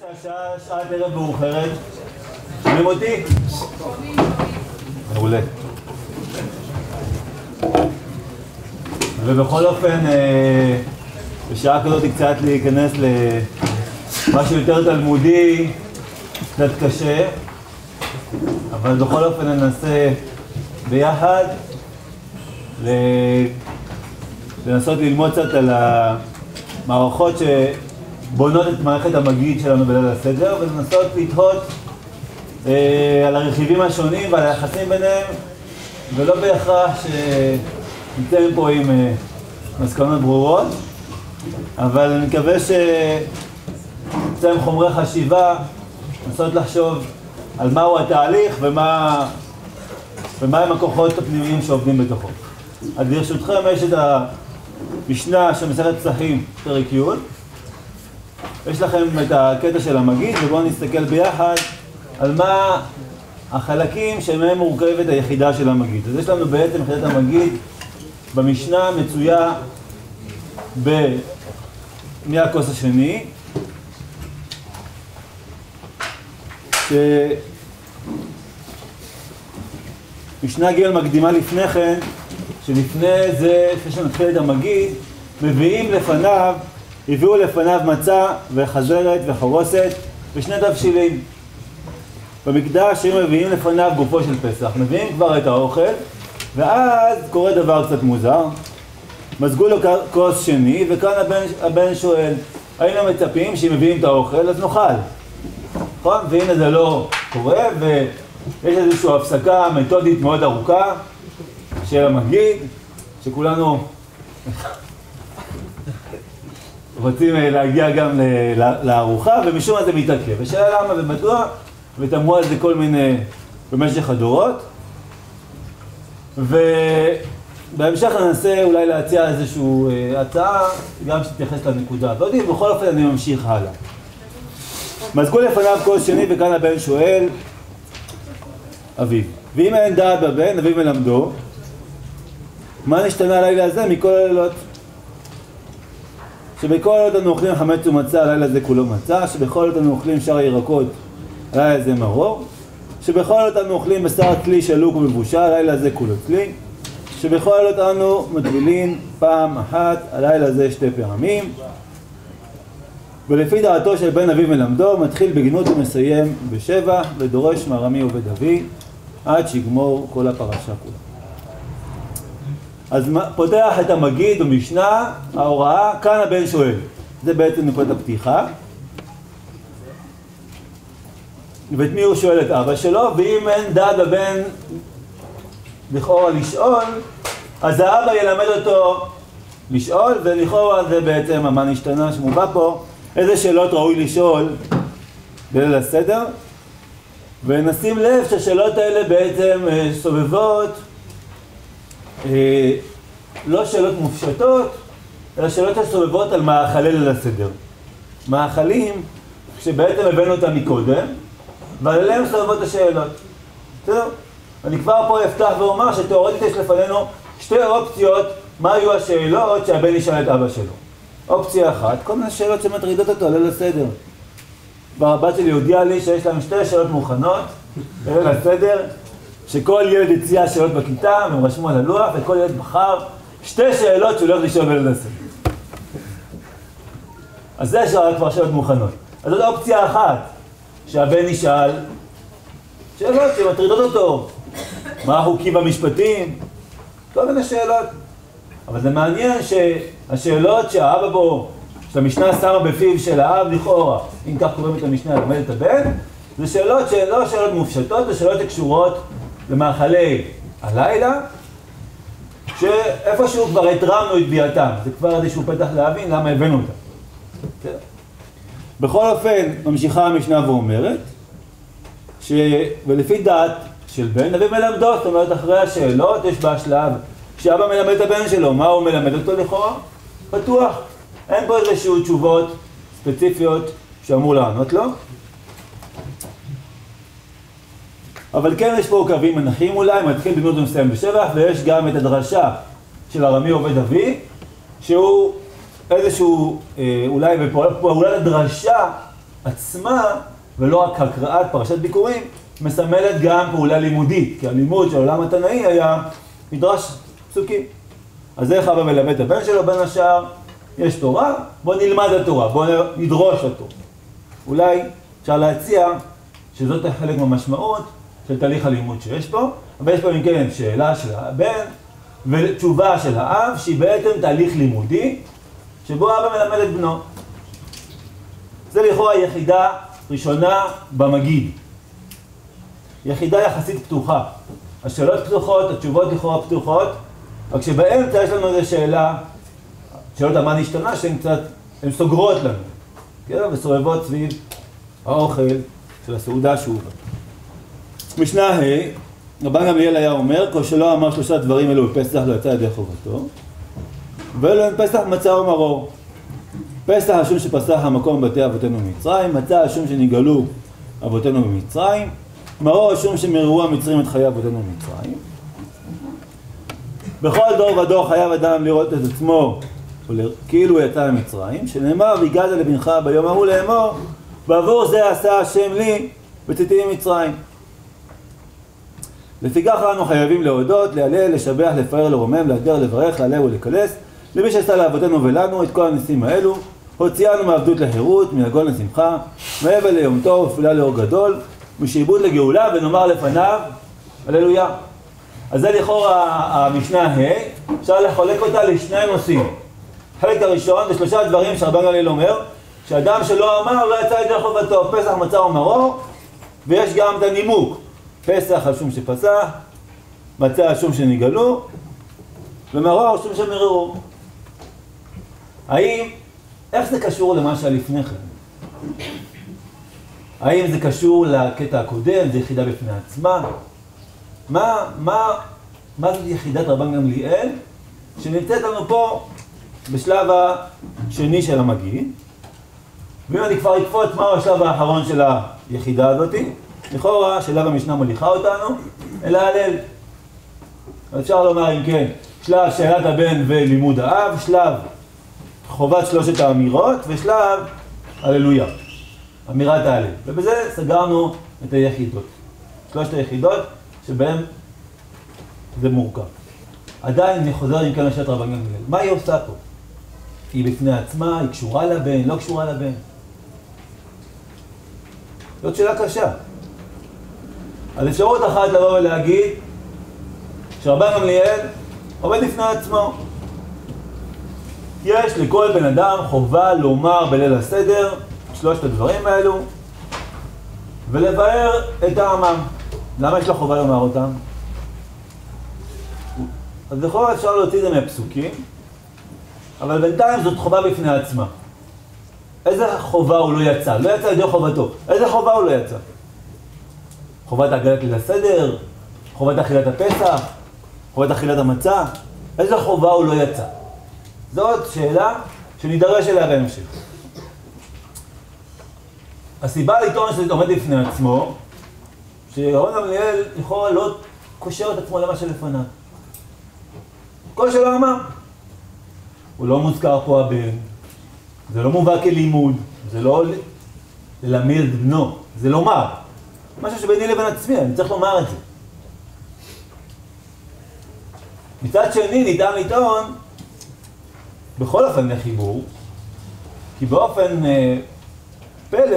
שעת ערב מאוחרת. שומעים אותי? מעולה. ובכל אופן, בשעה כזאת קצת להיכנס למשהו יותר תלמודי, קצת קשה, אבל בכל אופן ננסה ביחד לנסות ללמוד קצת על המערכות שבונות את מערכת המגיד שלנו בליל הסדר, ולנסות לתהות על הרכיבים השונים ועל היחסים ביניהם, ולא בהכרח שניתן פה עם מסקנות ברורות, אבל אני מקווה שנצא עם חומרי חשיבה, לנסות לחשוב על מהו התהליך ומה הם הכוחות הפנימיים שעובדים בתוכו. אז ברשותכם יש את המשנה של מסכת פסחים, פרק י'. יש לכם את הקטע של המגיד, ובואו נסתכל ביחד על מה החלקים שמהם מורכבת היחידה של המגיד. אז יש לנו בעצם יחידת המגיד במשנה מצויה מהכוס השני, משנה ג' מקדימה לפני כן, שלפני זה, לפני שנתחיל את המגיד, הביאו לפניו מצה וחזרת וחרוסת ושני תבשילים. במקדש הם מביאים לפניו גופו של פסח, מביאים כבר את האוכל, ואז קורה דבר קצת מוזר. מזגו לו כוס שני, וכאן הבן שואל, היינו מצפים שאם מביאים את האוכל אז נאכל. נכון? והנה זה לא קורה, ויש איזושהי הפסקה מתודית מאוד ארוכה של המגיד, שכולנו רוצים להגיע גם לארוחה, ומשום מה זה מתעכב. ושאלה למה ומדוע, ותאמרו על זה כל מיני במשך הדורות. ובהמשך ננסה אולי להציע איזושהי הצעה, גם שתתייחס לנקודה הזאת, ובכל אופן אני ממשיך הלאה. מזגו לפניו כוס שני, וכאן הבן שואל, אביו. ואם אין דעת בבן, אביו מלמדו, מה נשתנה הלילה הזה מכל הלילות? שבכל הלילות אנו אוכלים חמץ ומצה, הלילה הזה כולו מצה, שבכל הלילות אנו אוכלים שאר הירקות, הלילה הזה מרור, שבכל הלילות אנו אוכלים בשר כלי שלוק ומבושל, הלילה הזה כולו כלי, שבכל הלילות אנו מטבילין פעם אחת, הלילה הזה 2 פעמים, ולפי דעתו של בן אביו מלמדו, מתחיל בגנות ומסיים בשבח, ודורש מארמי עובד אבי, עד שיגמור כל הפרשה כולה. אז פותח את המגיד במשנה, ההוראה, כאן הבן שואל. זה בעצם נקודת הפתיחה. ואת מי הוא שואל? את אבא שלו, ואם אין דעת בבן לכאורה לשאול, אז האבא ילמד אותו לשאול, ולכאורה זה בעצם מה נשתנה שמובא פה, איזה שאלות ראוי לשאול בליל הסדר, ונשים לב שהשאלות האלה בעצם סובבות לא שאלות מופשטות, אלא שאלות שסובבות על מאכלי ליל הסדר. מאכלים שבעצם הבאנו אותם מקודם, ועליהם סובבות השאלות. בסדר? אני כבר פה אפתח ואומר שתיאורטית יש לפנינו 2 אופציות מה היו השאלות שהבן ישאל את אבא שלו. אופציה אחת, כל מיני שאלות שמטרידות אותו על ליל הסדר. הבת שלי הודיעה לי שיש להם 2 שאלות מוכנות בליל הסדר, שכל ילד הציע שאלות בכיתה, והם רשמו על הלוח, וכל ילד בחר 2 שאלות שהוא הולך לשאול בליל הסדר. אז זה כבר שאלות מוכנות. אז זאת אופציה אחת, שהבן ישאל שאלות שמטרידות אותו. מה החוקים במשפטים? כל מיני שאלות. אבל זה מעניין שהשאלות שהאבא בו, שהמשנה שמה בפיו של האב לכאורה, אם כך קוראים את המשנה, למד את הבן, זה שאלות שלא שאלות מופשטות, זה שאלות שקשורות למאכלי הלילה, שאיפשהו כבר התרמנו את ביאתם. זה כבר איזשהו פתח להבין למה הבאנו אותם. בכל אופן, ממשיכה המשנה ואומרת, ולפי דעת של בן אביו מלמדו, זאת אומרת, אחרי השאלות יש בה שלב שאבא מלמד את הבן שלו. מה הוא מלמד אותו לכאורה? פתוח. אין פה איזשהו תשובות ספציפיות שאמור לענות לו. אבל כן יש פה קווים מנחים אולי, מתחיל בגנות ומסיים בשבח, ויש גם את הדרשה של ארמי עובד אבי, שהוא איזשהו, אולי בפעולת הדרשה עצמה, ולא רק הקראת פרשת ביקורים, מסמלת גם פעולה לימודית, כי הלימוד של העולם התנאי היה מדרש פסוקים. אז איך אבא מלמד את הבן שלו? בין השאר, יש תורה, בוא נלמד התורה, בוא נדרוש התורה. אולי אפשר להציע שזאת חלק מהמשמעות של תהליך הלימוד שיש פה, אבל יש פה אם כן שאלה של הבן ותשובה של האב, שהיא בעצם תהליך לימודי, שבו האבא מלמד את בנו. זה לכאורה יחידה ראשונה במגיד. יחידה יחסית פתוחה. השאלות פתוחות, התשובות לכאורה פתוחות, רק שבאמצע יש לנו איזו שאלה, שאלות מה נשתנה, שהן קצת, הן סוגרות לנו, כן? וסובבות סביב האוכל של הסעודה שהובא. משנה ה' רבן גמליאל היה אומר, כל שלא אמר שלושה דברים אלו בפסח לא יצא ידי חובתו, ואלו הם פסח מצה ומרור. פסח השום שפסח המקום בבתי אבותינו במצרים, מצה השום שנגאלו אבותינו במצרים, מרור השום שמררו המצרים את חיי אבותינו במצרים. בכל דור ודור חייב אדם לראות את עצמו כאילו הוא יצא ממצרים, שנאמר והגעת לבנך ביום ההוא לאמור, בעבור זה עשה השם לי בצאתי ממצרים. לפיכך אנו חייבים להודות, להלל, לשבח, לפאר, לרומם, להדר, לברך, להלל ולקלס, למי שעשה לאבותינו ולנו את כל הניסים האלו, הוציאנו מעבדות לחירות, מהגול לשמחה, מאבל ליום טוב, ותפילה לאור גדול, משעבוד לגאולה, ונאמר לפניו, הללויה. אז זה לכאורה המשנה ה', אפשר לחלק אותה לשני נושאים. החלק הראשון זה שלושה דברים שרבן גמליאל אומר, שאדם שלא אמר לא יצא ידי חובתו, פסח מצה ומרור, ויש גם את הנימוק, פסח השום שפסח, מצה השום שנגאלו, ומרור השום שמררו. איך זה קשור למה שהיה לפני כן? האם זה קשור לקטע הקודם, זה יחידה בפני עצמה? מה זאת יחידת רבן גמליאל שנמצאת לנו פה בשלב השני של המגיד? ואם אני כבר אקפוץ מהו השלב האחרון של היחידה הזאת, לכאורה שלב המשנה מוליכה אותנו אל ההלל. אפשר לומר אם כן, שלב שאלת הבן ולימוד האב, שלב חובת שלושת האמירות ושלב הללויה, אמירת ההלל. ובזה סגרנו את היחידות, שלושת היחידות שבהן זה מורכב. עדיין אני חוזר אם כן לשאלת רבן גמליאל, מה היא עושה פה? היא בפני עצמה, היא קשורה לבן, לא קשורה לבן? זאת שאלה קשה. אז אפשרות אחת לבוא ולהגיד שרבן גמליאל עובד לפני עצמו. יש לכל בן אדם חובה לומר בליל הסדר שלושת הדברים האלו ולבאר את טעמם. למה יש לו חובה לומר אותם? אז לכאורה אפשר להוציא את זה מהפסוקים, אבל בינתיים זאת חובה בפני עצמה. איזה חובה הוא לא יצא? לא יצא ידי חובתו. איזה חובה הוא לא יצא? חובת הגעת ליל הסדר? חובת אכילת הפסח? חובת אכילת המצה? איזה חובה הוא לא יצא? זאת שאלה שנידרש אליה בהמשך. הסיבה לטעון שזה עומד לפני עצמו, שרבן גמליאל לכאורה לא קושר את עצמו למה שלפניו. כל שלא אמר. הוא לא מוזכר פה הבן, זה לא מובא כלימוד, זה לא ללמד את בנו, זה לומר. משהו שביני לבין עצמי, אני צריך לומר את זה. מצד שני ניתן לטעון, בכל אופן לחיבור, כי באופן פלא,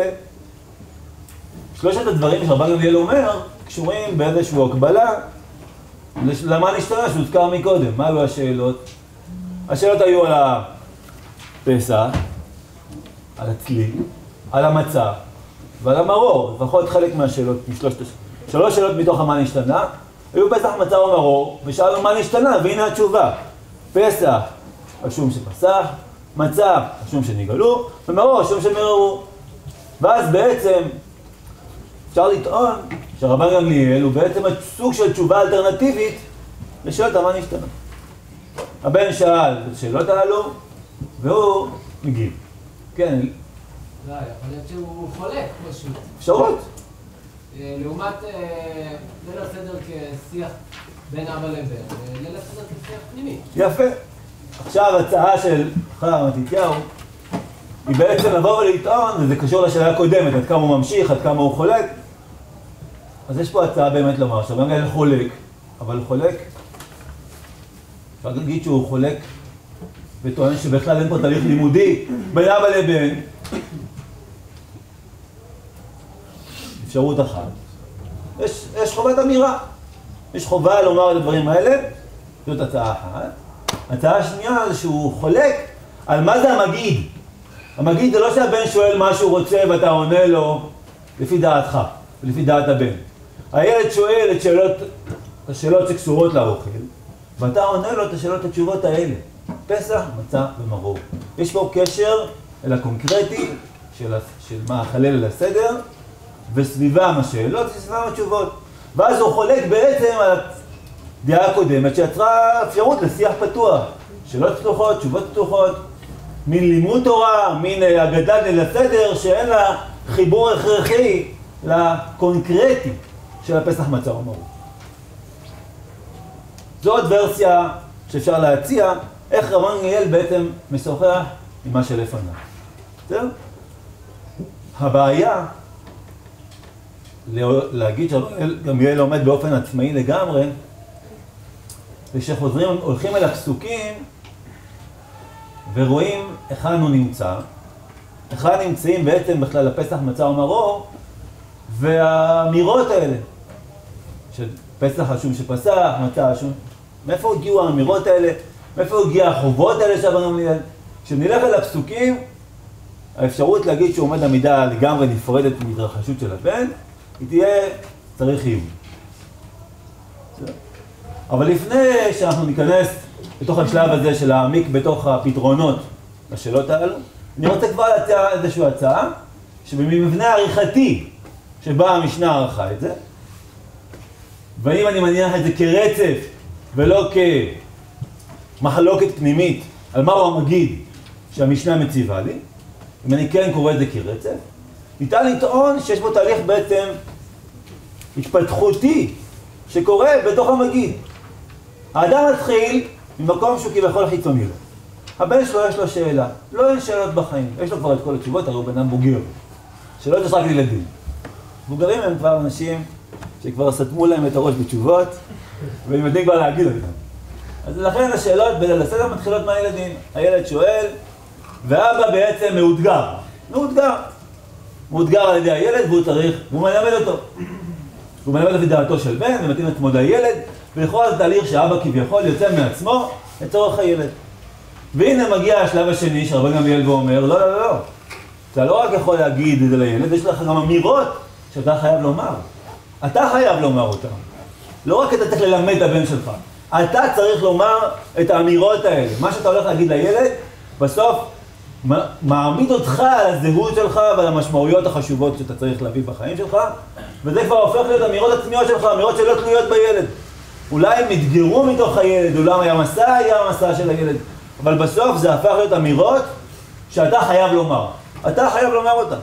שלושת הדברים שרבן גמליאל אומר, קשורים באיזשהו הקבלה, למה נשתנה שהוזכר מקודם. מה היו השאלות? השאלות היו על הפסח, על הצלי, על המצה ועל המרור. לפחות חלק מהשאלות, שלוש שאלות מתוך מה נשתנה, היו פסח, מצה ומרור, ושאלנו מה נשתנה, והנה התשובה. פסח, השום שפסח, מצה, השום שנגאלו, ומרור, השום שמררו. ואז בעצם אפשר לטעון שרבן גמליאל הוא בעצם סוג של תשובה אלטרנטיבית לשאלות מה נשתנה. הבן שאל את השאלות הללו, והוא מגיב. כן. לא, יכול להיות שהוא חולק פשוט. אפשרות. לעומת ליל הסדר כשיח בין אבא לבן, ליל הסדר כשיח פנימי. יפה. עכשיו הצעה של חכם מתתיהו, היא בעצם לבוא ולטעון, וזה קשור לשאלה הקודמת, עד כמה הוא ממשיך, עד כמה הוא חולק. אז יש פה הצעה באמת לומר, שהרבה מגלל חולק, אבל חולק, אפשר להגיד שהוא חולק, וטוען שבכלל אין פה תהליך לימודי בין אבא לבן. אפשרות אחת. יש חובת אמירה. יש חובה לומר את הדברים האלה, זאת הצעה אחת. הצעה השנייה זה שהוא חולק על מה זה המגיד. המגיד זה לא שהבן שואל מה שהוא רוצה ואתה עונה לו לפי דעתך, לפי דעת הבן. הילד שואל את השאלות שקשורות לאוכל, ואתה עונה לו את השאלות התשובות האלה. פסח, מצה ומרור. יש פה קשר אל הקונקרטי של מה החלל אל הסדר, וסביבם השאלות וסביבם התשובות. ואז הוא חולק בעצם על הדעה הקודמת שיצרה אפשרות לשיח פתוח. שאלות פתוחות, תשובות פתוחות, מין לימוד תורה, מין אגדה ליל הסדר שאין לה חיבור הכרחי לקונקרטי של הפסח מצה ומרור. זאת ורסיה שאפשר להציע איך רבן גמליאל בעצם משוחח עם מה שלפניו. בסדר? הבעיה להגיד שגמליאל עומד באופן עצמאי לגמרי, וכשחוזרים, הולכים אל הפסוקים ורואים היכן הוא נמצא, היכן נמצאים בעצם בכלל הפסח מצה ומרור, והאמירות האלה, של פסח השום שפסח, מצה השום, מאיפה הגיעו האמירות האלה, מאיפה הגיעו החובות האלה של רבן גמליאל? כשנלך אל הפסוקים, האפשרות להגיד שהוא עומד עמידה לגמרי נפרדת מהתרחשות של הבן, היא תהיה צריך עיון. אבל לפני שאנחנו ניכנס לתוך השלב הזה של להעמיק בתוך הפתרונות לשאלות האלו, אני רוצה כבר להציע איזושהי הצעה, שבמבנה העריכתי שבה המשנה ערכה את זה, ואם אני מניח את זה כרצף ולא כמחלוקת פנימית על מהו המגיד שהמשנה מציבה לי, אם אני כן קורא את זה כרצף, ניתן לטעון שיש בו תהליך בעצם התפתחותי שקורה בתוך המגיד. האדם מתחיל ממקום שהוא כביכול חיצוני לו. הבן שלו יש לו שאלה, לא אין שאלות בחיים, יש לו כבר את כל התשובות, הרי הוא בן אדם בוגר. שאלות יש רק לילדים. בוגרים הם כבר אנשים שכבר סתמו להם את הראש בתשובות, והם יודעים כבר להגיד אותם. אז לכן השאלות בליל הסדר מתחילות מהילדים. הילד שואל, ואבא בעצם מאותגר על ידי הילד, והוא מלמד אותו. הוא מלמד לפי דעתו של בן, ומתאים את מוד הילד, ולכל התהליך שאבא כביכול יוצא מעצמו לצורך הילד. והנה מגיע השלב השני שרבן גמליאל ואומר, לא. אתה לא רק יכול להגיד את זה לילד, יש לך גם אמירות שאתה חייב לומר. אתה חייב לומר אותן. לא רק אתה צריך ללמד את הבן שלך. אתה צריך לומר את האמירות האלה. מה שאתה הולך להגיד לילד, בסוף מעמיד אותך על הזהות שלך ועל המשמעויות החשובות שאתה צריך להביא בחיים שלך, וזה כבר הופך להיות אמירות עצמיות שלך, אמירות שלא תלויות בילד. אולי הם יתגרו מתוך הילד, אולי היה המסע של הילד, אבל בסוף זה הפך להיות אמירות שאתה חייב לומר. אתה חייב לומר אותן.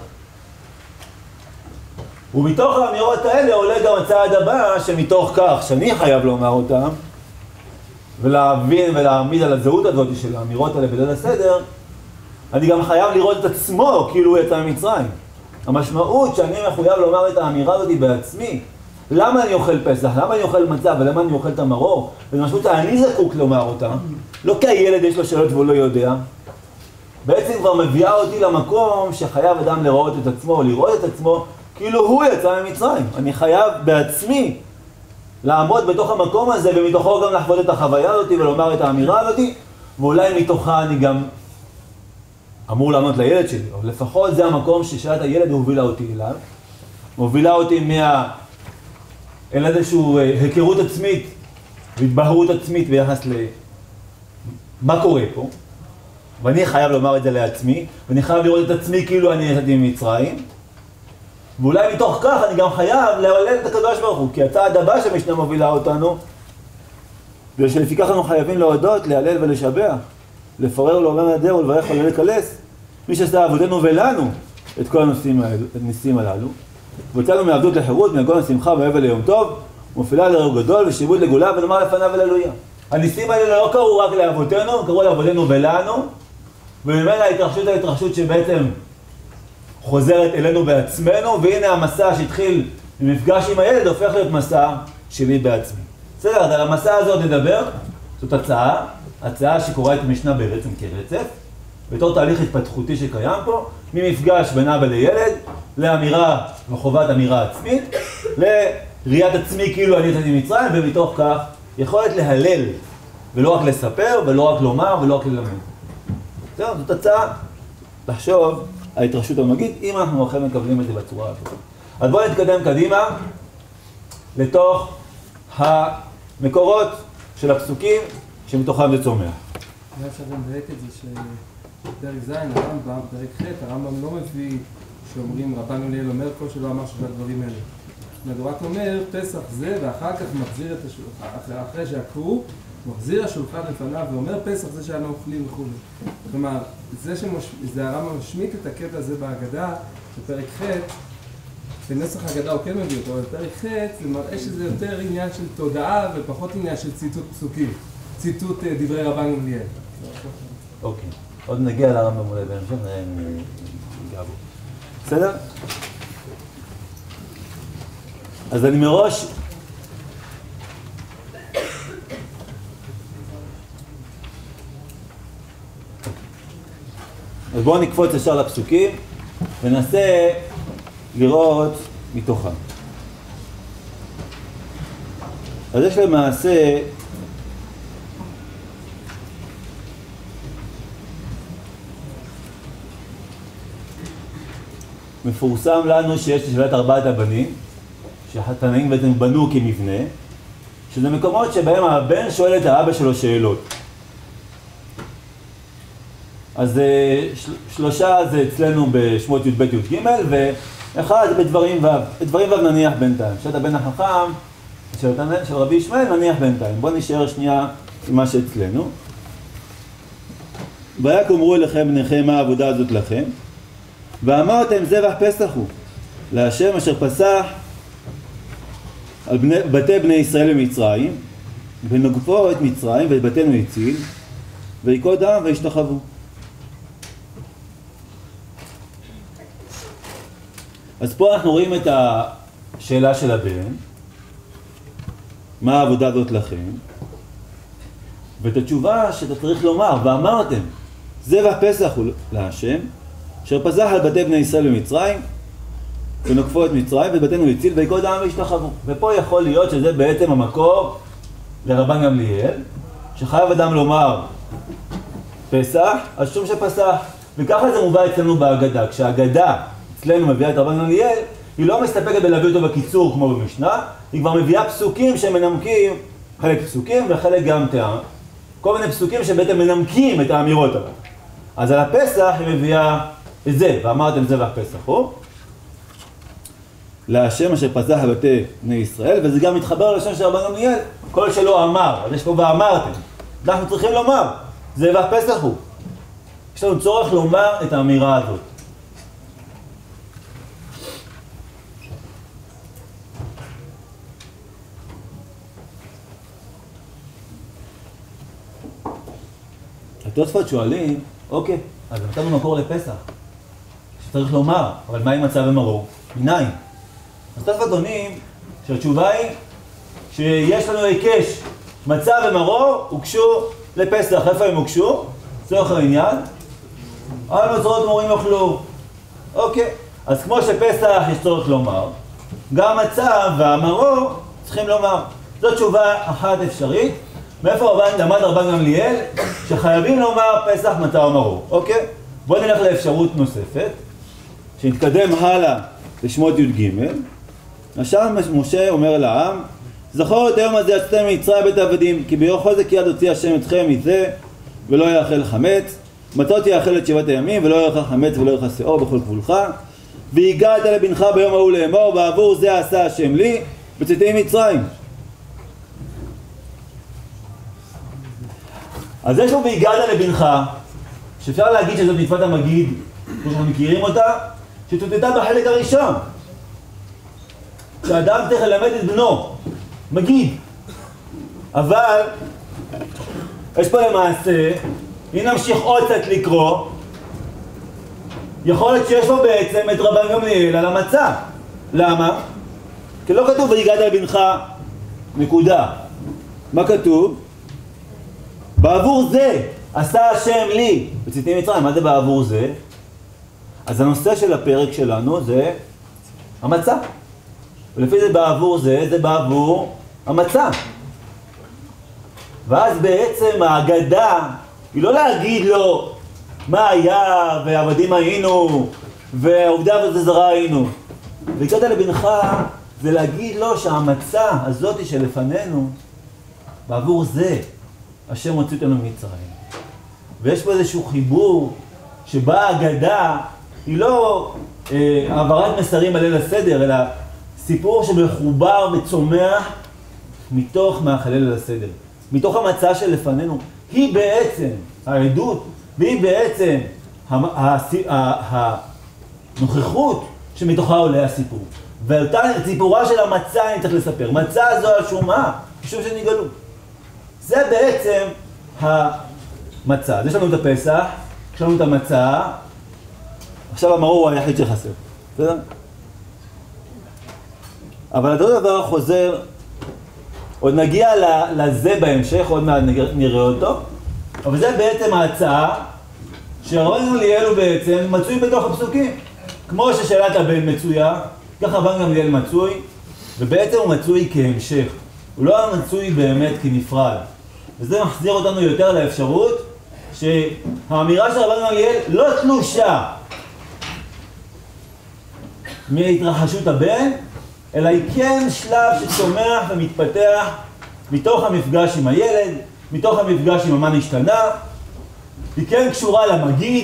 ומתוך האמירות האלה עולה גם הצעד הבא, שמתוך כך שאני חייב לומר אותם, ולהבין ולהעמיד על הזהות הזאת של האמירות האלה בליל הסדר, אני גם חייב לראות את עצמו כאילו הוא יצא ממצרים. המשמעות שאני מחויב לומר את האמירה הזאת בעצמי, למה אני אוכל פסח, למה אני אוכל מצה ולמה אני אוכל את המרור, וזה משמעות שאני זקוק לומר אותה, לא כי הילד יש לו שאלות והוא לא יודע, בעצם כבר מביאה אותי למקום שחייב אדם לראות את עצמו, או לראות את עצמו כאילו הוא יצא ממצרים. אני חייב בעצמי לעמוד בתוך המקום הזה, ומתוכו גם לחוות את החוויה הזאת ולומר את האמירה הזאת, ואולי מתוכה אני גם אמור לענות לילד שלי, אבל לפחות זה המקום ששאלת הילד הובילה אותי אליו, מובילה אותי אל איזשהו היכרות עצמית והתבהרות עצמית ביחס למה קורה פה, ואני חייב לומר את זה לעצמי, ואני חייב לראות את עצמי כאילו אני יצאתי ממצרים, ואולי מתוך כך אני גם חייב להלל את הקדוש ברוך הוא, כי הצעד הבא שהמשנה מובילה אותנו, ושלפיכך אנחנו חייבים להודות, להלל ולשבח, לפורר ולעורר מהדר ולברך ולקלס, מי שעשה עבודנו ולנו את כל הניסים הללו, והוצאנו מעבדות לחירות, מהגון לשמחה והבל ליום טוב, ומופילה לרוב גדול ושיבוד לגאולה ונאמר לפניו ולהלויה. הניסים האלה לא קרו רק לאבותינו, קרו לעבודנו ולנו, וממילא ההתרחשות שבעצם חוזרת אלינו בעצמנו, והנה המסע שהתחיל במפגש עם הילד הופך להיות מסע שלי בעצמי. בסדר, אז על המסע הזאת נדבר, זאת הצעה שקוראה את המשנה בעצם כרצף, בתור תהליך התפתחותי שקיים פה, ממפגש בין אבא לילד, לאמירה וחובת אמירה עצמית, לראיית עצמי כאילו אני יצאתי ממצרים, ומתוך כך יכולת להלל, ולא רק לספר, ולא רק לומר, ולא רק ללמד. בסדר, זאת הצעה לחשוב על התרחשות המגיד, אם אנחנו אכן מקבלים את זה בצורה הזאת. אז בואו נתקדם קדימה לתוך המקורות של הפסוקים שמתוכם זה צומח. אני אפשר גם לדייק את זה שפרק ז', הרמב"ם, פרק ח', הרמב"ם לא מביא שאומרים רבן גמליאל אומר כל שלא אמר של הדברים האלה. הוא רק אומר פסח זה ואחר כך מחזיר את השולחן, אחרי שעקרו, מחזיר השולחן לפניו ואומר פסח זה שאנו אוכלים וכו'. כלומר, זה הרמב"ם משמיט את הקטע הזה בהגדה, בפרק ח', בנסח ההגדה הוא כן מביא אותו, אבל בפרק ח' זה מראה שזה יותר עניין של תודעה ופחות עניין של ציטוט פסוקים, ציטוט דברי רבן גמליאל. אוקיי, עוד נגיע לרמב"ם אולי בהמשך, ניגע בו. בסדר? אז אני מראש אז בואו נקפוץ ישר לפסוקים וננסה לראות מתוכם. אז יש למעשה מפורסם לנו שיש לשבט ארבעת הבנים, שהתנאים בעצם בנו כמבנה, שזה מקומות שבהם הבן שואל את האבא שלו שאלות. אז שלושה זה אצלנו בשמות י"ב י"ג, ואחד זה בדברים ו'. בדברים ו' נניח בינתיים. שאתה בן החכם של רבי ישמעאל נניח בינתיים. בואו נשאר שנייה עם מה שאצלנו. ויקום אמרו אליכם בניכם מה העבודה הזאת לכם, ואמרתם זבח פסח הוא להשם אשר פסח על בתי בני ישראל במצרים, ונגפו את מצרים ואת בתינו הציל, ויקוד דם והשתחוו. אז פה אנחנו רואים את השאלה של הבן, מה העבודה הזאת לכם, ואת התשובה שאתה צריך לומר, ואמרתם, זבח פסח הוא להשם, אשר פסח על בתי בני ישראל במצרים, ונוקפו את מצרים, ואת בתינו הציל, ויקוד דם והשתחוו. ופה יכול להיות שזה בעצם המקור לרבן גמליאל, שחייב אדם לומר פסח, אז שום שפסח. וככה זה מובא אצלנו בהגדה. כשההגדה אצלנו מביאה את רבן גמליאל, היא לא מסתפקת בלהביא אותו בקיצור כמו במשנה, היא כבר מביאה פסוקים שמנמקים, חלק פסוקים וחלק גם טעם. כל מיני פסוקים שבעצם מנמקים את האמירות האלה. אז על הפסח היא מביאה את זה, ואמרתם זבח פסח הוא להשם אשר פסח על בתי בני ישראל, וזה גם מתחבר ללשון של רבן גמליאל, כל שלא אמר, אז יש פה ואמרתם. אנחנו צריכים לומר, זבח פסח הוא. יש לנו צורך לומר את האמירה הזאת. התוספות שואלים, אוקיי, אז נתנו מקור לפסח, שצריך לומר, אבל מה עם מצה ומרור? מניין? אז התוספות עונים שהתשובה היא שיש לנו היקש, מצה ומרור הוקשו לפסח. איפה הם הוקשו? צורך העניין, על מצרות מורים יאכלו. אוקיי, אז כמו שפסח יש צורך לומר, גם מצה והמרור צריכים לומר. זו תשובה אחת אפשרית. מאיפה למד רבן גמליאל? שחייבים לומר פסח, מצה ומרור. אוקיי? בואו נלך לאפשרות נוספת, שנתקדם הלאה לשמות י"ג. עכשיו משה אומר לעם, זכור את היום הזה יצאתם ממצרים בית עבדים, כי ביום חוזק יד הוציא השם אתכם מזה, ולא יאכל חמץ. מצות יאכל את 7 הימים, ולא יאכל חמץ ולא יאכל שאור בכל גבולך. והגעת לבנך ביום ההוא לאמור, בעבור זה עשה השם לי, בצאתי מצרים. אז יש לו והגעת לבנך, שאפשר להגיד שזאת מצוות המגיד, כמו שאנחנו מכירים אותה, שתותתה בחלק הראשון. שאדם צריך ללמד את בנו, מגיד. אבל יש פה למעשה אם נמשיך עוד קצת לקרוא, יכול להיות שיש לו בעצם את רבן גמליאל על המצה. למה? כי לא כתוב ויגעת על בנך, נקודה. מה כתוב? בעבור זה עשה השם לי בצאתי מצרים. מה זה בעבור זה? אז הנושא של הפרק שלנו זה המצה. ולפי זה בעבור זה בעבור המצה. ואז בעצם ההגדה היא לא להגיד לו מה היה ועבדים היינו והעובדה וזה זרה היינו. ויגעת על בנך זה להגיד לו שהמצה הזאת שלפנינו, בעבור זה השם הוציא אותנו ממצרים. ויש פה איזשהו חיבור שבה ההגדה היא לא העברת מסרים על ליל הסדר, אלא סיפור שמחובר וצומח מתוך מאכלי ליל הסדר. מתוך המצה שלפנינו. היא בעצם העדות, והיא בעצם הנוכחות שמתוכה עולה הסיפור. ואותה סיפורה של המצה אני צריך לספר. מצה זו על שום מה? משום שנגאלו. זה בעצם המצה. אז יש לנו את הפסח, יש לנו את המצה, עכשיו המרור הוא היחיד שחסר. בסדר? אבל אותו דבר חוזר, עוד נגיע לזה בהמשך, עוד מעט נראה אותו, אבל זה בעצם ההצעה שרבן גמליאל הוא בעצם מצוי בתוך הפסוקים. כמו ששאלת הבן מצויה, ככה רבן גמליאל מצוי, ובעצם הוא מצוי כהמשך. הוא לא מצוי באמת כנפרד. וזה מחזיר אותנו יותר לאפשרות שהאמירה של רבן גמליאל לא תלושה מהתרחשות הבן, אלא היא כן שלב שצומח ומתפתח מתוך המפגש עם הילד, מתוך המפגש עם המן השתנה, היא כן קשורה למגיד,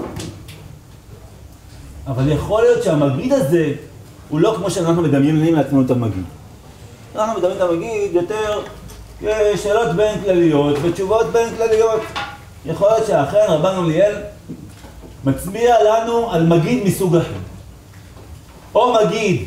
אבל יכול להיות שהמגיד הזה הוא לא כמו שאנחנו מדמיינים לעצמנו את המגיד. אנחנו מדמיינים את המגיד יותר שאלות בין כלליות ותשובות בין כלליות. יכול להיות שאכן רבן גמליאל מצביע לנו על מגיד מסוג אחר. או מגיד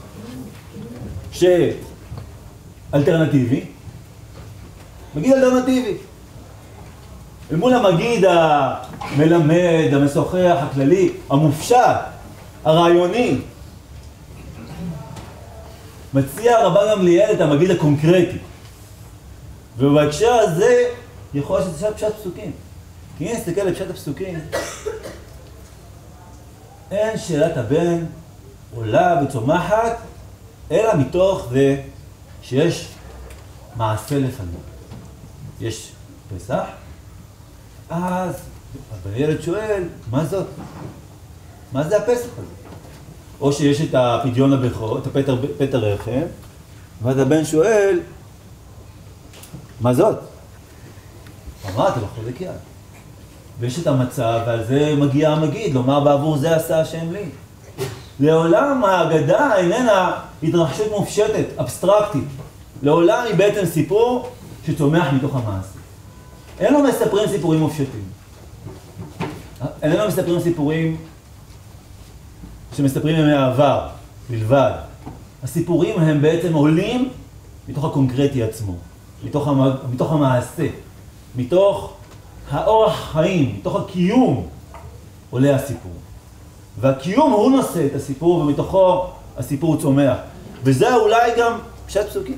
שאלטרנטיבי, מגיד אלטרנטיבי. אל מול המגיד המלמד, המשוחח, הכללי, המופשט, הרעיוני, מציע רבן גמליאל את המגיד הקונקרטי. ובהקשר הזה יכול להיות שזה פשט פסוקים. כי אם נסתכל לפשט הפסוקים, אין שאלת הבן עולה וצומחת, אלא מתוך זה שיש מעשה לפניו. יש פסח, אז הילד שואל, מה זאת? מה זה הפסח הזה? או שיש את הפדיון הבכור, את פטר רחם, ואז הבן שואל, מה זאת? אמר, אתה לא חוזק יד. ויש את המצב, ועל זה מגיע המגיד, לומר בעבור זה עשה השם לי. לעולם ההגדה איננה התרחשות מופשטת, אבסטרקטית. לעולם היא בעצם סיפור שצומח מתוך המעשה. אין לו מספרים סיפורים מופשטים. אין לנו מספרים סיפורים שמספרים ימי העבר בלבד. הסיפורים הם בעצם עולים מתוך הקונקרטי עצמו, מתוך המעשה, מתוך האורח חיים, מתוך הקיום עולה הסיפור. והקיום הוא נושא את הסיפור, ומתוכו הסיפור צומח. וזה אולי גם פשט פסוקים.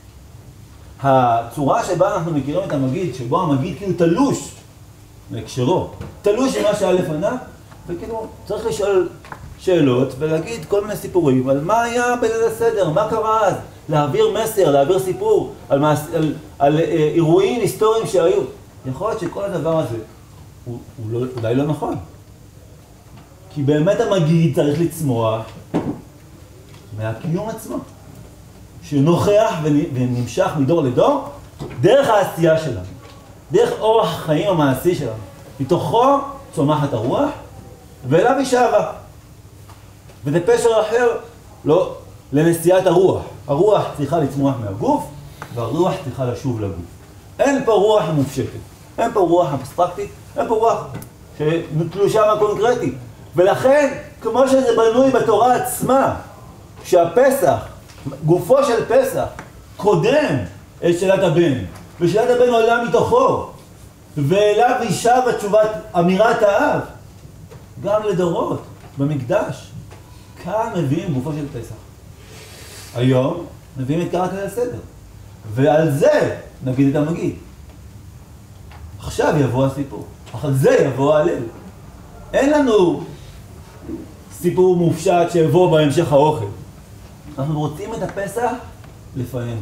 הצורה שבה אנחנו מכירים את המגיד, שבו המגיד כאילו תלוש להקשרו, תלוש ממה שהיה לפניו, וכאילו צריך לשאול שאלות ולהגיד כל מיני סיפורים על מה היה בליל הסדר, מה קרה אז, להעביר מסר, להעביר סיפור על אירועים היסטוריים שהיו. יכול להיות שכל הדבר הזה הוא אולי לא נכון. כי באמת המגיד צריך לצמוח מהקיום עצמו, שנוכח ונמשך מדור לדור דרך העשייה שלנו, דרך אורח החיים המעשי שלנו. מתוכו צומחת הרוח ואליו היא שבה. וזה פשר אחר לא לנסיעת הרוח. הרוח צריכה לצמוח מהגוף והרוח צריכה לשוב לגוף. אין פה רוח מופשטת, אין פה רוח אבסטרקטית, אין פה רוח שתלושה מהקונקרטית. ולכן, כמו שזה בנוי בתורה עצמה, שהפסח, גופו של פסח, קודם את שאלת הבן, ושאלת הבן עולה מתוכו. ואליו יישב התשובת אמירת האב, גם לדורות, במקדש. כאן מביאים גופו של פסח. היום מביאים את קרא כליל הסדר. ועל זה נגיד את המגיד. עכשיו יבוא הסיפור. אחרי זה יבוא ההלל. אין לנו סיפור מופשט שיבוא בהמשך האוכל. אנחנו רוצים את הפסח לפנינו.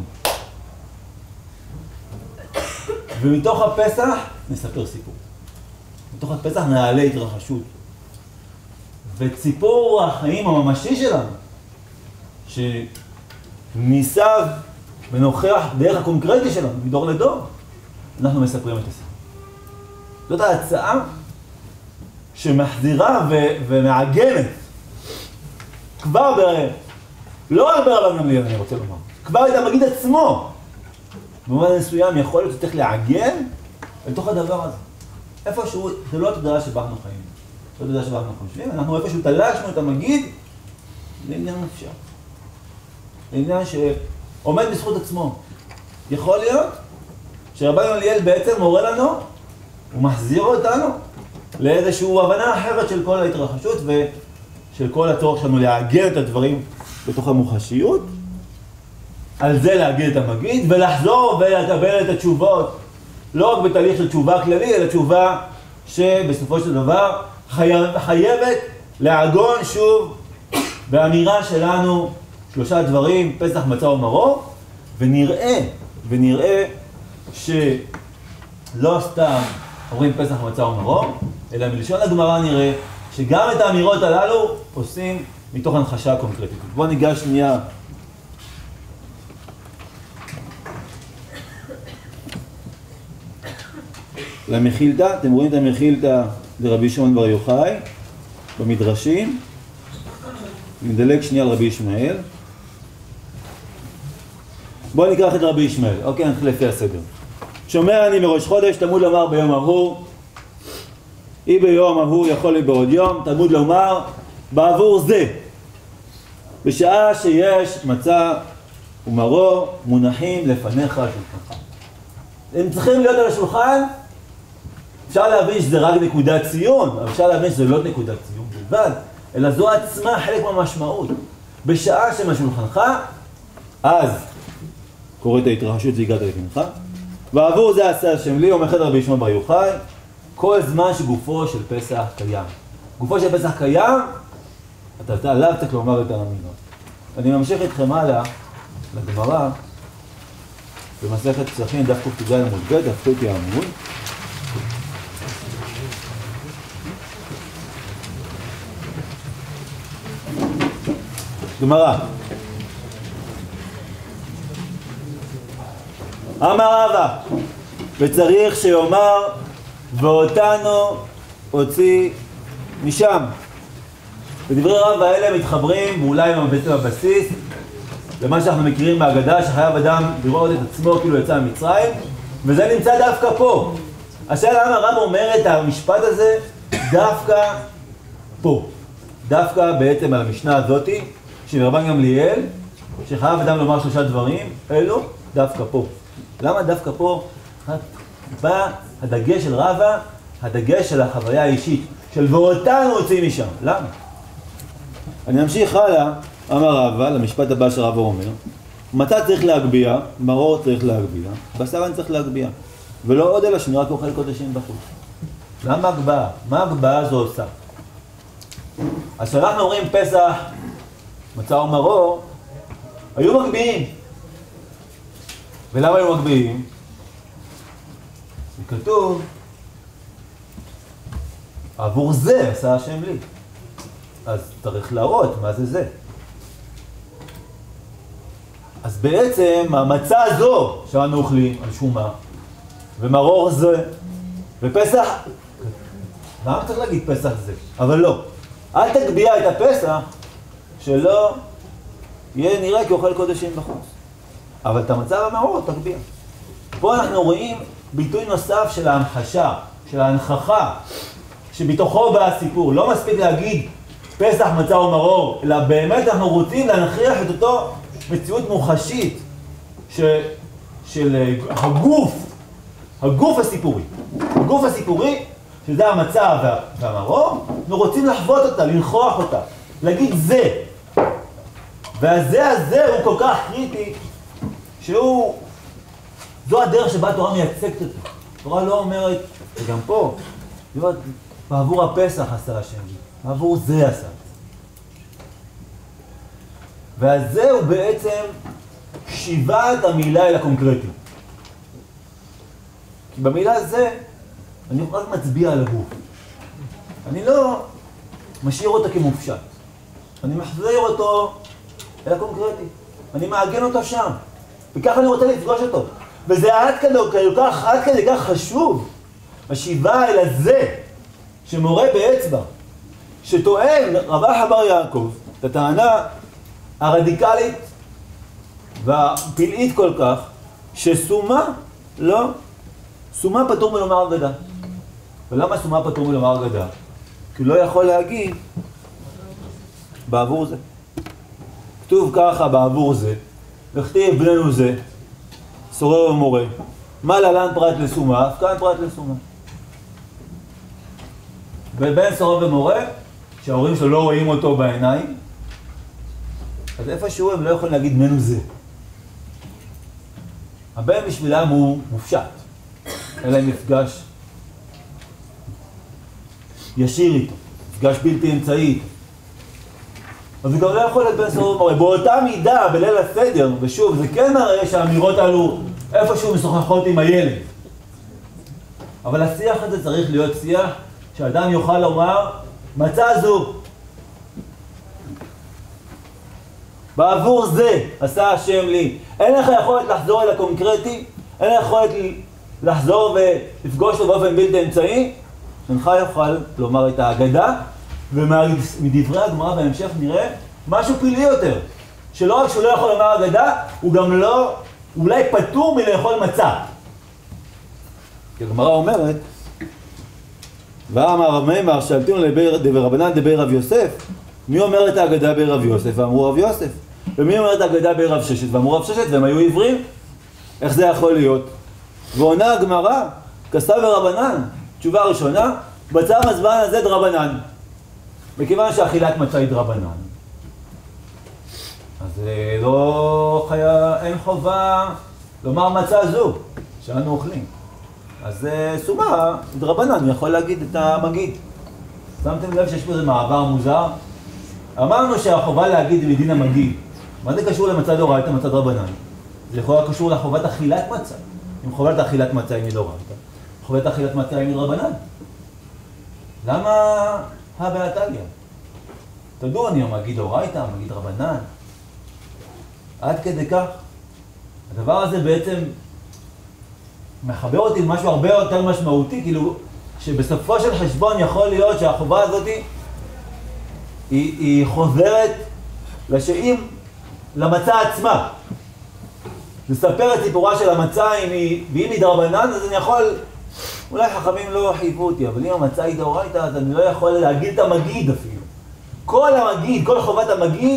ומתוך הפסח נספר סיפור. מתוך הפסח נעלה התרחשות. וציפור החיים הממשי שלנו, שניסב ונוכח דרך הקונקרטי שלנו, מדור לדור, אנחנו מספרים את הסיפור. זאת ההצעה שמחזירה ומעגנת כבר לא רק ברבן גמליאל, אני רוצה לומר, כבר את המגיד עצמו. במובן מסוים יכול להיות שצריך לעגן לתוך הדבר הזה. איפשהו, זה לא התודעה שבה אנחנו חיים. לא התודעה שבה אנחנו חושבים, אנחנו איפשהו תלשנו את המגיד לעניין נפשי. לעניין שעומד בזכות עצמו. יכול להיות שרבן גמליאל בעצם מורה לנו, הוא מחזיר אותנו לאיזושהי הבנה אחרת של כל ההתרחשות ושל כל הצורך שלנו לעגן את הדברים בתוך המוחשיות. על זה להגיד את המגיד ולחזור ולקבל את התשובות, לא רק בתהליך של תשובה כללי, אלא תשובה שבסופו של דבר חייבת לעגון שוב באמירה שלנו שלושה דברים, פסח, מצה ומרור, ונראה שלא סתם אומרים פסח, מצה ומרור, אלא מלשון הגמרא נראה שגם את האמירות הללו עושים מתוך הנחשה קונקרטית. בואו ניגש שנייה למחילתא. אתם רואים את המחילתא לרבי שמעון בר יוחאי במדרשים. נדלג שנייה על רבי ישמעאל. בואו נקרח את רבי ישמעאל. אוקיי, נתחיל לפי הסדר. שומע אני מראש חודש, תלמוד לומר ביום ההוא, אי ביום ההוא יכול לי בעוד יום, תלמוד לומר בעבור זה, בשעה שיש מצה ומרור מונחים לפניך על שולחנך. הם צריכים להיות על השולחן. אפשר להבין שזה רק נקודת ציון, אבל אפשר להבין שזה לא נקודת ציון בלבד, אלא זו עצמה חלק מהמשמעות. בשעה שהם על שולחנך, אז קוראת ההתרחשות והגעת לפניך. בעבור זה עשה השם לי, אומר רבי שמעון בר יוחאי, כל זמן שגופו של פסח קיים. גופו של פסח קיים, אתה עליו צריך לומר את האמינות. אני ממשיך איתכם הלאה לגמרא, במסכת פסחים, דף קט"ז עמוד ב', דף ח' עמוד. גמרא. אמר רבא, וצריך שיאמר ואותנו הוציא משם. ודברי רבא האלה מתחברים, ואולי הם בעצם הבסיס למה שאנחנו מכירים בהגדה, שחייב אדם לראות את עצמו כאילו יצא ממצרים, וזה נמצא דווקא פה. השאלה למה הרב אומר את המשפט הזה דווקא פה. דווקא בעצם על המשנה הזאת של רבן גמליאל, שחייב אדם לומר שלושה דברים, אלו דווקא פה. למה דווקא פה בא הדגש של רבא, הדגש של החוויה האישית, של ואותנו הוציא משם? למה? אני אמשיך הלאה, אמר רבא, למשפט הבא שרבא אומר, מצה צריך להגביה, מרור צריך להגביה, בשר אני צריך להגביה, ולא עוד אלא שאני רק אוכל קודשים בחוץ. למה הגבהה? מה הגבהה הזו עושה? אז כשאנחנו אומרים פסח, מצה ומרור, היו מגביהים. ולמה היו מגביהים? זה כתוב, עבור זה עשה השם לי. אז צריך להראות מה זה זה. אז בעצם המצה הזו שאנו אוכלים על שומה, ומרור זה, ופסח, למה צריך להגיד פסח זה? אבל לא. אל תגביה את הפסח שלא יהיה נראה כאוכל קודשים בחוץ. אבל את המצה והמרור תגביה. פה אנחנו רואים ביטוי נוסף של ההמחשה, של ההנכחה, שבתוכו בא הסיפור. לא מספיק להגיד פסח, מצה ומרור, אלא באמת אנחנו רוצים להנכיח את אותו מציאות מוחשית של הגוף הגוף הסיפורי. הגוף הסיפורי, שזה המצה והמרור, אנחנו רוצים לחוות אותה, לנכוח אותה, להגיד זה. והזה הזה הוא כל כך קריטי, זו הדרך שבה התורה מייצגת אותו. התורה לא אומרת, וגם פה, בעבור הפסח עשה השם, בעבור זה עשה. והזה הוא בעצם שיבת המילה אל הקונקרטי. כי במילה זה, אני רק מצביע על הגוף. אני לא משאיר אותו כמופשט. אני מחזיר אותו אל הקונקרטי. אני מעגן אותו שם. וככה אני רוצה לפגוש אותו. וזה עד כדי כך חשוב. השיבה אל הזה, שמורה באצבע, שטוען רבח בר יעקב, את הטענה הרדיקלית והפלאית כל כך, שסומה, לא, סומה פטור מלומר אגדה. ולמה סומה פטור מלומר אגדה? כי הוא לא יכול להגיד בעבור זה. כתוב ככה בעבור זה, וכתיב בננו זה, סורר ומורה, מה להלן פרט לסומה, אף כאן פרט לסומה. ובין סורר ומורה, שההורים שלו לא רואים אותו בעיניים, אז איפשהו הם לא יכולים להגיד מנו זה. הבן בשבילם הוא מופשט, אלא עם מפגש ישיר איתו, מפגש בלתי אמצעי. אז הוא גם לא יכול להיות בן סורר ומורה. באותה מידה, בליל הסדר, ושוב, זה כן מראה שהאמירות האלו איפשהו משוחחות עם הילד. אבל השיח הזה צריך להיות שיח שאדם יוכל לומר, מצא זו. בעבור זה עשה השם לי. אין לך יכולת לחזור אל הקונקרטי, אין לך יכולת לחזור ולפגוש לו באופן בלתי אמצעי, אינך יוכל לומר את ההגדה, ומדברי הגמרא בהמשך נראה משהו פלאי יותר, שלא רק שהוא לא יכול לומר הגדה, הוא גם לא, אולי פטור מלאכול מצה. כי הגמרא אומרת, ואמר רב מימר שאלתינו לרבנן דבי רב יוסף, מי אומר את ההגדה ברב יוסף? ואמרו רב יוסף. ומי אומר את ההגדה ברב ששת? ואמרו רב ששת, והם היו עברים. איך זה יכול להיות? ועונה הגמרא, כסה ורבנן, תשובה ראשונה, בצו הזמן הזה דרבנן. מכיוון שאכילת מצה היא דרבנן, אז אין חובה לומר מצה זו שאנו אוכלים. אז סומה, דרבנן, אני יכול להגיד את המגיד. שמתם לב שיש פה איזה מעבר מוזר? אמרנו שהחובה להגיד מדין המגיד. מה זה קשור למצה דאורייתא, מצה דרבנן? זה יכול להיות קשור לחובת אכילת מצה. אם חובת אכילת מצה היא מדאורייתא, חובת אכילת מצה היא מדרבנן. למה הבעתליה? תדעו, אני מגיד דאורייתא, מגיד רבנן. עד כדי כך. הדבר הזה בעצם מחבר אותי למשהו הרבה יותר משמעותי, כאילו שבסופו של חשבון יכול להיות שהחובה הזאת היא חוזרת לשאים, למצה עצמה. לספר את סיפורה של המצה, ואם היא דרבנן, אז אני יכול, אולי חכמים לא חייבו אותי, אבל אם המצה היא דאורייתא, אז אני לא יכול להגיד את המגיד אפילו. כל המגיד, כל חובת המגיד,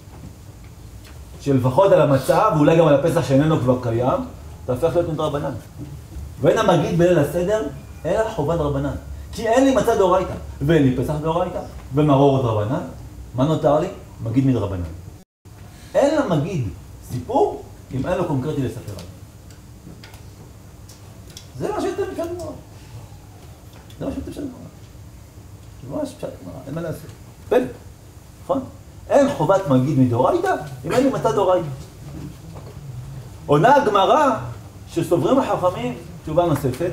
שלפחות על המצה, ואולי גם על הפסח שאיננו כבר קיים, תהפך להיות מדרבנן. ואין המגיד בליל הסדר, אלא חובת דרבנן. כי אין לי מצה דאורייתא, ואין לי פסח דאורייתא, ומרור דרבנן, מה נותר לי? מגיד מדרבנן. אין למגיד סיפור, אם אין לו קונקרטי לספר עליו. זה מה שאתם אפשר לגמרא. זה מה שאתם אפשר לגמרא. זה ממש אפשר לגמרא, אין מה לעשות. פלא, נכון? אין חובת מגיד מדאורייתא, אם אין לי מצה דאורייתא. עונה הגמרא שסוברים החכמים, תשובה נוספת.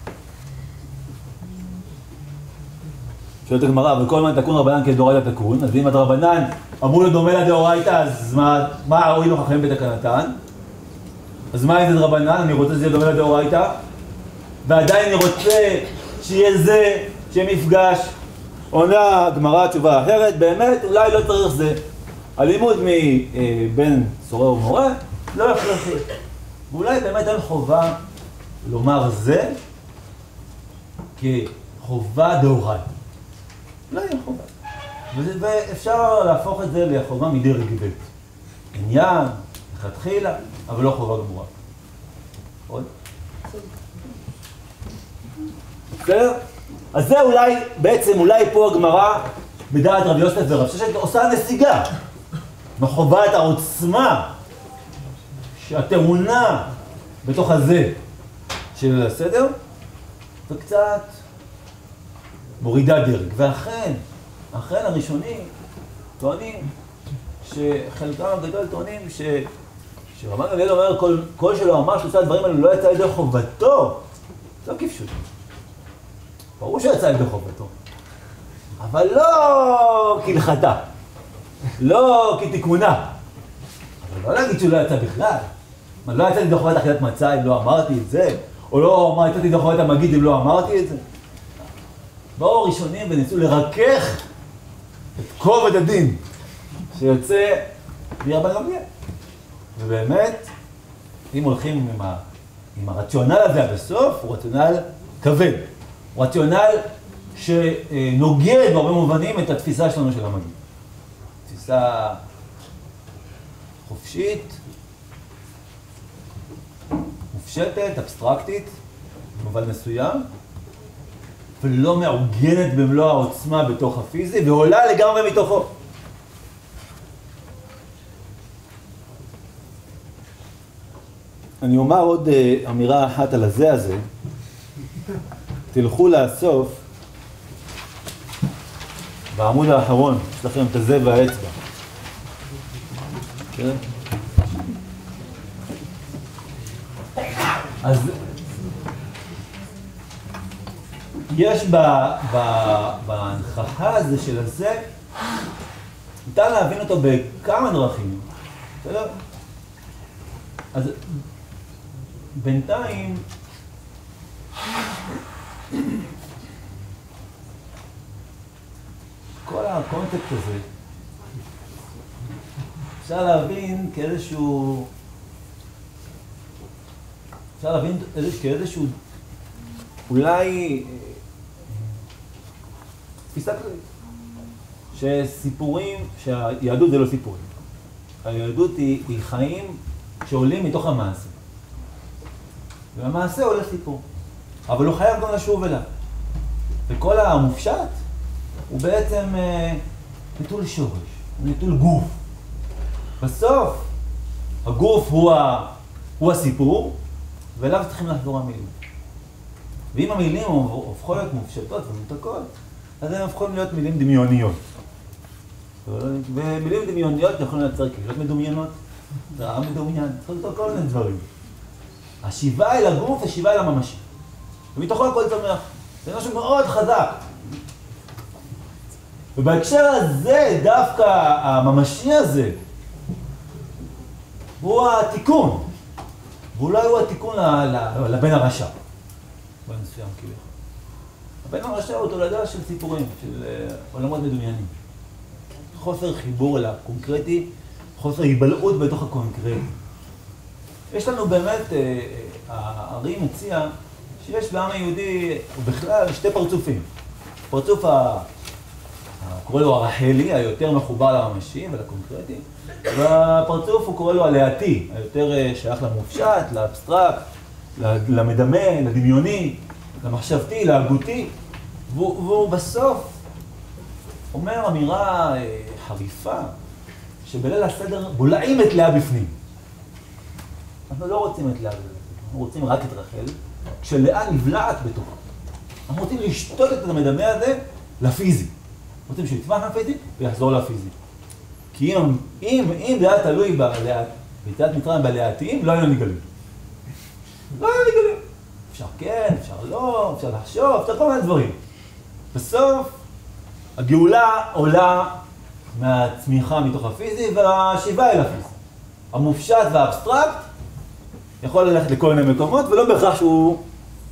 שואלת הגמרא, וכל מה תקון רבנן כדאורייתא תקון, אז אם הדרבנן אמרו לו דומה לדאורייתא, אז מה הועילו חכמים בתקנתן? אז מה אם זה דרבנן? אני רוצה שזה דומה לדאורייתא, ועדיין אני רוצה שיהיה זה, שיהיה מפגש. עונה הגמרא תשובה אחרת, באמת אולי לא צריך זה. הלימוד מבין סורר ומורה לא הכרחי. ואולי באמת אין חובה לומר זה כחובה דאורייתא. אולי אין חובה. ואפשר להפוך את זה לחובה מדרג ב'. עניין, לכתחילה, אבל לא חובה גמורה. עוד? בסדר? אז זה אולי, בעצם אולי פה הגמרא בדעת רבי יוסף ורב ששת עושה נסיגה. מחובה את העוצמה שהטעונה בתוך הזה של הסדר, וקצת מורידה דרג. ואכן הראשונים טוענים שחלקם הגדול טוענים שרבן גמליאל אומר כל שלא אמר שלושה הדברים האלו לא יצא ידי חובתו, לא כפשוט. ברור שיצא ידי חובתו, אבל לא כהלכתה, לא כתיקונה. אבל לא להגיד שהוא לא יצא בכלל. מה, לא יצא ידי חובת אכילת מצה אם לא אמרתי את זה? או לא יצאתי ידי חובת המגיד אם לא אמרתי את זה? באו ראשונים וניסו לרכך את כובד הדין שיוצא מרבן גמליאל. ובאמת, אם הולכים עם הרציונל הזה עד הסוף, הוא רציונל כבד. הוא רציונל שנוגד בהרבה מובנים את התפיסה שלנו של המגיד. תפיסה חופשית, מופשטת, אבסטרקטית, במובן מסוים, ולא מעוגנת במלוא העוצמה בתוך הפיזי, ועולה לגמרי מתוכו. אני אומר עוד אמירה אחת על הזה. תלכו לאסוף בעמוד האחרון, יש לכם את הזה והאצבע. כן? אז יש בהנכחה הזה של הזה, ניתן להבין אותו בכמה דרכים. בסדר? אז בינתיים כל הקונספט הזה אפשר להבין כאיזשהו אולי תפיסה כללית שסיפורים, שהיהדות זה לא סיפורים. היהדות היא חיים שעולים מתוך המעשה. והמעשה עולה סיפור. אבל הוא חייב גם לשוב אליו. וכל המופשט הוא בעצם נטול שורש, הוא נטול גוף. בסוף הגוף הוא הסיפור, ואליו צריכים לחזור המילים. ואם המילים הופכות להיות מופשטות ומותקות, אז הן הופכות להיות מילים דמיוניות. ומילים דמיוניות יכולים לייצר קהילות מדומיינות, זה רע מדומיין, צריך לתת כל מיני דברים. השיבה אל הגוף השיבה אל הממשי. ומתוכו הכל צומח. זה משהו מאוד חזק. ובהקשר הזה, דווקא הממשי הזה, הוא התיקון. ואולי הוא התיקון לבן הרשע. בן מסוים כאילו. הבן הרשע הוא תולדה של סיפורים, של עולמות מדומיינים. חוסר חיבור אל הקונקרטי, חוסר היבלעות בתוך הקונקרטי. יש לנו באמת, הארי מציע שיש בעם היהודי בכלל שתי פרצופים. פרצוף קורא לו הרחלי, היותר מחובר לממשי ולקונקרטי, והפרצוף הוא קורא לו הלהטי, היותר שייך למופשט, לאבסטרקט, למדמה, לדמיוני, למחשבתי, להגותי, והוא בסוף אומר אמירה חריפה, שבליל הסדר בולעים את לאה בפנים. אנחנו לא רוצים את לאה בפנים, אנחנו רוצים רק את רחל, כשלאה נבלעת בתוכה. אנחנו רוצים לשתות את המדמה הזה לפיזי. רוצים שיצמח מהפיזי ויחזור לפיזי. כי אם זה היה תלוי ביציאת מצרים בלהטים, לא היינו נגלים. לא היינו נגלים. אפשר כן, אפשר לא, אפשר לחשוב, אפשר כל מיני דברים. בסוף, הגאולה עולה מהצמיחה מתוך הפיזי והשיבה אל הפיזי. המופשט והאבסטרקט יכול ללכת לכל מיני מקומות, ולא בהכרח שהוא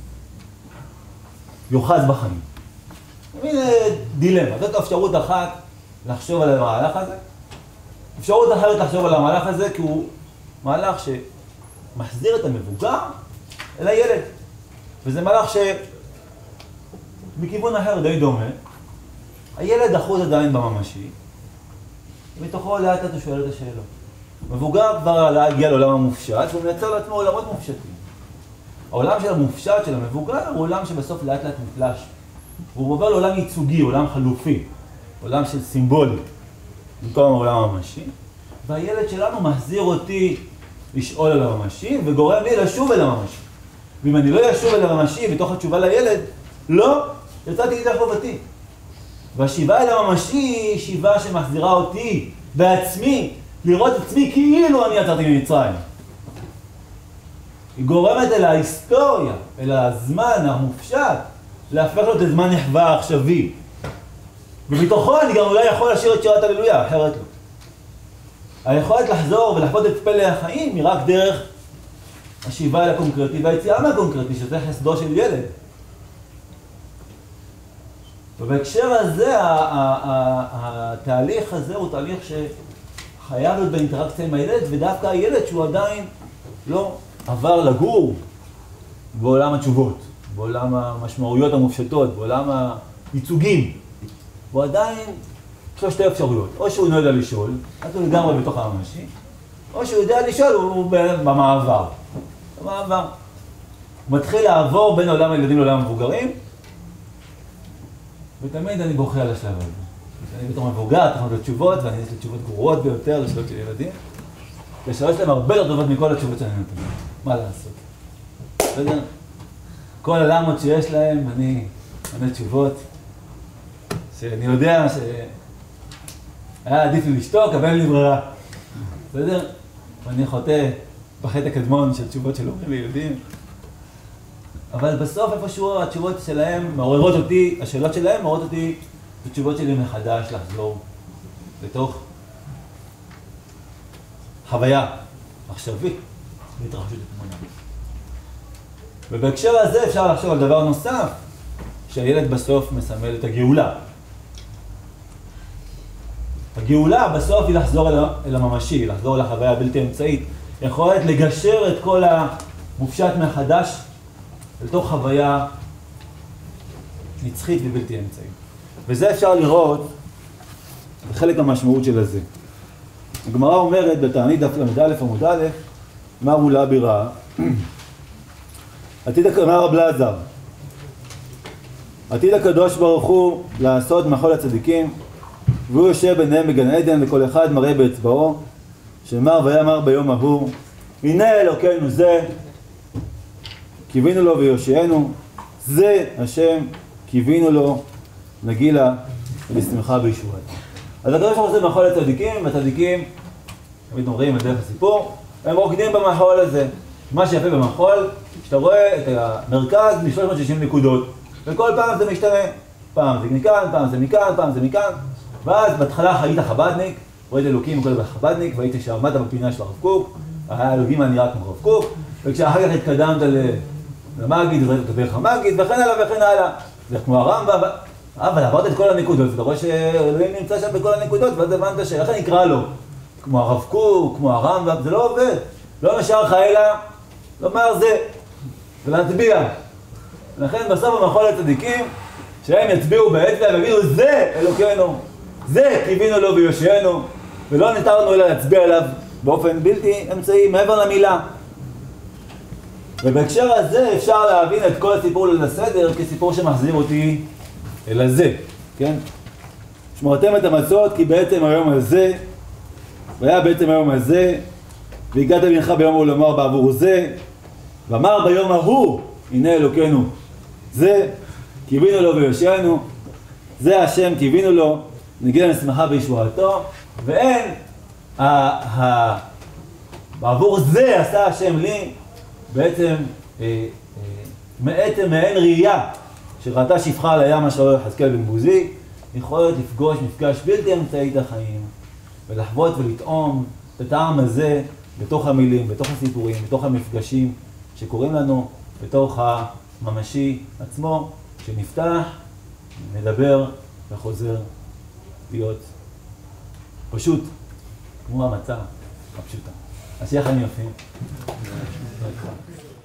יוחז בחיים. הנה דילמה, זאת אפשרות אחת לחשוב על המהלך הזה. אפשרות אחרת לחשוב על המהלך הזה, כי הוא מהלך שמחזיר את המבוגר אל הילד. וזה מהלך שמכיוון אחר די דומה. הילד אחוז עדיין בממשי, ומתוכו לאט אתה שואל את השאלות. מבוגר כבר הגיע לעולם המופשט, והוא מייצר לעצמו עולמות מופשטים. העולם של המופשט, של המבוגר, הוא עולם שבסוף לאט לאט נתלש. הוא עובר לעולם ייצוגי, עולם חלופי, עולם של סימבולי, במקום העולם הממשי. והילד שלנו מחזיר אותי לשאול על הממשי, וגורם לי לשוב אל הממשי. ואם אני לא אשוב אל הממשי בתוך התשובה לילד, לא, יצאתי ידי חובתי. והשיבה אל הממשי היא שיבה שמחזירה אותי בעצמי, לראות את עצמי כאילו אני יצאתי ממצרים. היא גורמת אל ההיסטוריה, אל הזמן המופשט, להפך לו את הזמן נחווה עכשווי. ומתוכו אני גם אולי יכול לשיר את שירת הללויה, אחרת לא. היכולת לחזור ולחוות את פלא החיים היא רק דרך השיבה אל הקונקרטי והיציאה מהקונקרטי, שזה חסדו של ילד. ובהקשר הזה, התהליך הזה הוא תהליך שחייב להיות באינטראקציה עם הילד, ודווקא הילד שהוא עדיין לא עבר לגור בעולם התשובות, בעולם המשמעויות המופשטות, בעולם הייצוגים. הוא עדיין, יש לו שתי אפשרויות, או שהוא לא יודע לשאול, אז הוא לגמרי בתוך הממשי, או שהוא יודע לשאול, הוא במעבר. במעבר. הוא מתחיל לעבור בין עולם הילדים לעולם המבוגרים, ותמיד אני בוכה על השלב הזה. אני בתור מבוגר, תכנות לתשובות, ואני יש לי תשובות גרועות ביותר לשאלות של ילדים. לשאלות שלהם הרבה יותר טובות מכל התשובות שאני נותן. מה לעשות? בסדר? כל הלמות שיש להם, אני עונה תשובות, שאני יודע שהיה עדיף לי לשתוק, אבל אין לי ברירה. בסדר? ואני חוטא בחטא הקדמון של תשובות של הורים לילדים. אבל בסוף איפשהו התשובות שלהם מעוררות אותי, השאלות שלהם מעוררות אותי בתשובות שלי מחדש לחזור לתוך חוויה מחשבית והתרחשות התמונה. ובהקשר הזה אפשר לחשוב על דבר נוסף, שהילד בסוף מסמל את הגאולה. הגאולה בסוף היא לחזור אל הממשי, לחזור אל החוויה הבלתי אמצעית. יכולת לגשר את כל המופשט מחדש לתוך חוויה נצחית ובלתי אמצעית. וזה אפשר לראות בחלק המשמעות של הזה. הגמרא אומרת בתענית דף ל"א עמוד א', מה מולה ביראה? אמר רב אלעזר, עתיד הקדוש ברוך הוא לעשות מחול הצדיקים, והוא יושב ביניהם בגן עדן, וכל אחד מראה באצבעו, שאמר ויאמר ביום ההוא, הנה אלוקינו זה, קיווינו לו ויושיענו, זה השם קיווינו לו, נגילה ולשמחה בישועתו. אז הקדוש ברוך הוא עושה מחול לצדיקים, והצדיקים, תמיד אומרים את דרך הסיפור, הם רוקדים במחול הזה. מה שיפה במחול, שאתה רואה את המרכז מ-360 נקודות, וכל פעם זה משתנה. פעם זה מכאן, פעם זה מכאן, פעם זה מכאן, ואז בהתחלה היית חב"דניק, רואה את אלוקים וכל חב"דניק, והיית שעמדת בפינה של הרב קוק, האלוקים היה נראה כמו רב קוק, וכשאחר כך התקדמת למגיד, ראית את דרך המגיד, וכן הלאה וכן הלאה. זה כמו הרמב"ם, אבל עברת את כל הנקודות, ואתה רואה שאלוהים נמצא שם בכל הנקודות, ואז הבנת שלכן נקרא לו, כמו הרב קוק, כמו הרמב"ם, זה לא עובד. לא נשאר לך אלא לומר זה, ולהצביע. לכן בסוף המחול לצדיקים, שהם יצביעו באצבע ויגידו, זה אלוקינו, זה קיווינו לו ויושיענו, ולא ניתרנו אלא להצביע עליו באופן בלתי אמצעי, מעבר למילה. ובהקשר הזה אפשר להבין את כל הסיפור ליל הסדר כסיפור שמחזיר אותי אל הזה, כן? שמרתם את המצות כי בעצם היום הזה, והיה בעצם היום הזה, והגעת בנך ביום ההוא לומר בעבור זה, ואמר ביום ההוא, הנה אלוקינו, זה קיווינו לו ויושיענו, זה השם קיווינו לו, נגילה לשמחה בישועתו, ואין, בעבור זה עשה השם לי, בעצם מעין ראייה שראתה שפחה על הים אשר יחזקאל בן בוזי, יכולת לפגוש מפגש בלתי אמצעי את החיים, ולחוות ולטעום את הטעם הזה בתוך המילים, בתוך הסיפורים, בתוך המפגשים שקוראים לנו, בתוך הממשי עצמו, שנפתח, מדבר וחוזר להיות פשוט כמו המצה הפשוטה. אז שיהיה חיים יפים.